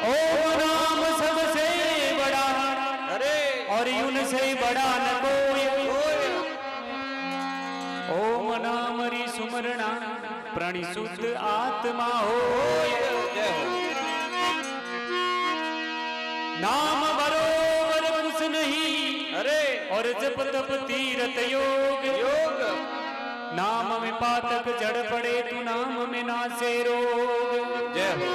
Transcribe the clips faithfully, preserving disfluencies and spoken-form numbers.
ओम नाम सबसे बड़ा, अरे और उनसे बड़ा न कोई। ओम नाम री सुमरणा प्राणी शुद्ध आत्मा हो। नाम बरोबर कुछ नहीं, अरे और जप तप तीरथ योग। योग नाम में पातक जड़ पड़े तू नाम में नासे रोग। जय हो।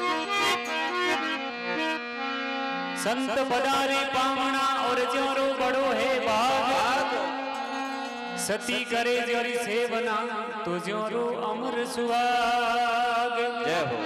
संत पधारे पावना और ज्योरो बड़ो है भाग। सती करे ज्योरी सेवना तो ज्योरो अमर सुहाग। जय हो।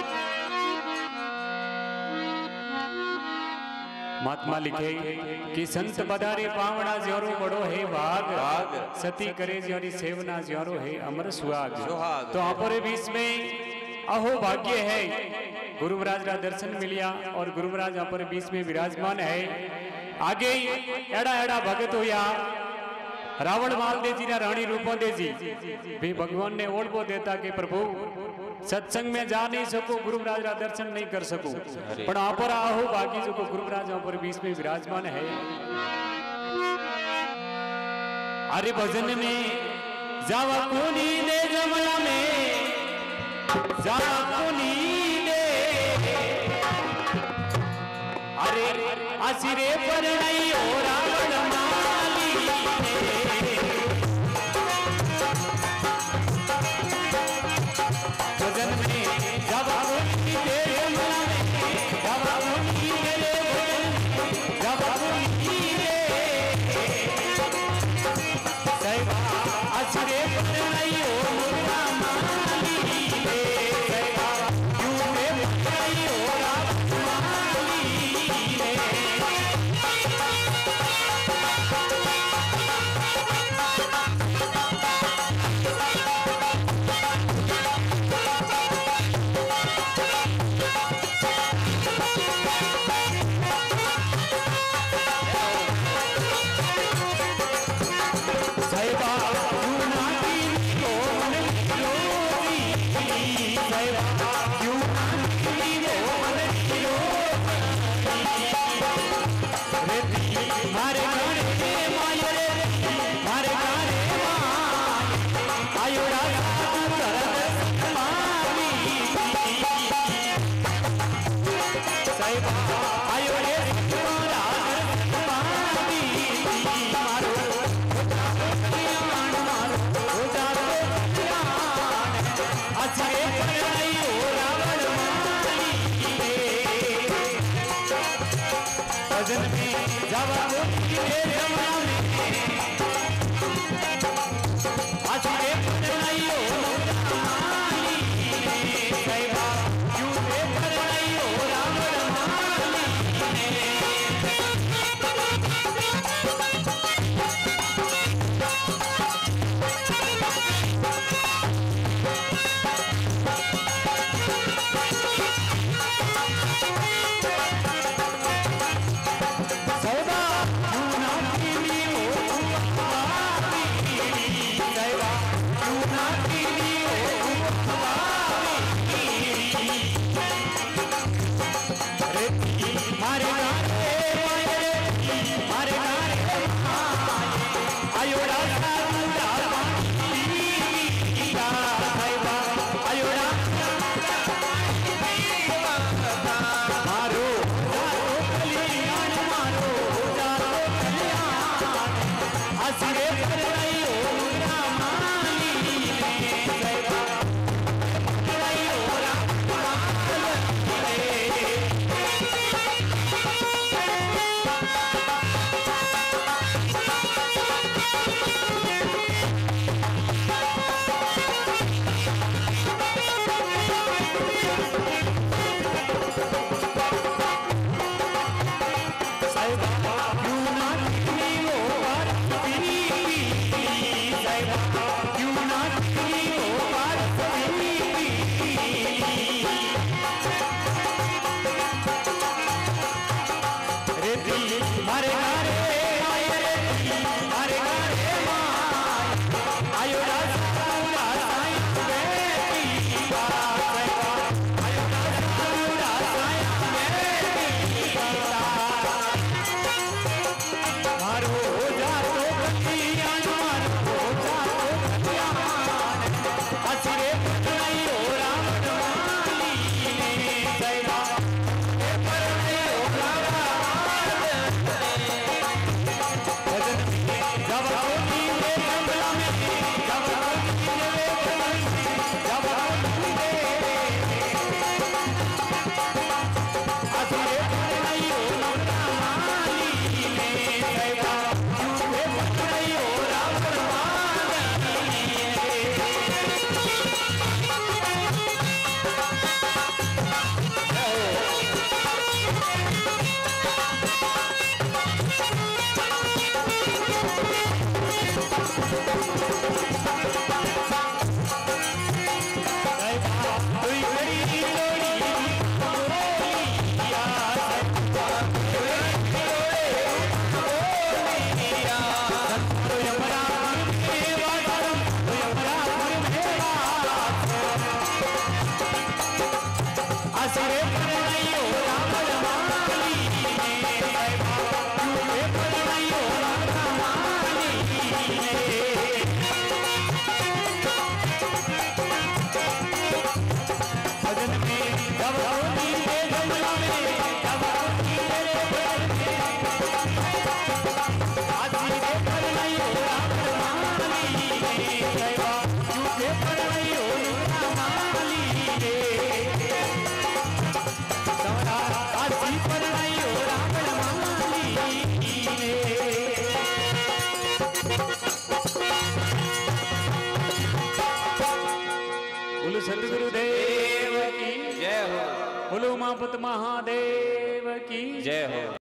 महात्मा लिखे कि संत पधारे पावना ज्योरो बड़ो है भाग। भाग। सती करे ज्योरी सेवना ज्योरो है अमर सुहाग। सुहाग। तो हमारे बीच में अहो भाग्य है, गुरु महाराज का दर्शन मिलिया और गुरु महाराज यहाँ पर बीच में विराजमान है। आगे एड़ा एड़ा भगत होया रावण माल दे जी ना रानी रूपों दे जी भी भगवान ने ओढ़ देता कि प्रभु सत्संग में जा नहीं सको, गुरु महाराज का दर्शन नहीं कर सको, पर यहाँ पर आहो बाकी जो गुरु महाराज यहाँ पर बीच में विराजमान है। अरे भजन में जावा कोनी दे जमला में जावा कोनी दे, अरे आसिरे पर नहीं हो रावण माली भजन में जावा कोनी दे जमला में जावा कोनी दे जावा कोनी दे सैवा आसिरे पर नहीं हो मुर्गा माली ले सैवा क्यों में नहीं हो रावण माली ले। सैवा क्यों ना कीनी को मन किरोगी, सैवा क्यों ना कीनी को मन किरोगी। रेती मारे गाने माये रे मारे गाने माये आयोड़ा तरद मानी सैवा आयोड़े तुम्हारा मानी मारो भजन में जावा कोनी दे जमला में आसिरे पर नहीं हो मुर्गा माली ले सैवा क्यों दे पर नहीं हो रावण माली ले। सौदा क्यों ना सदगुरुदेव की जय हो। बोलो उमापत महादेव की जय हो।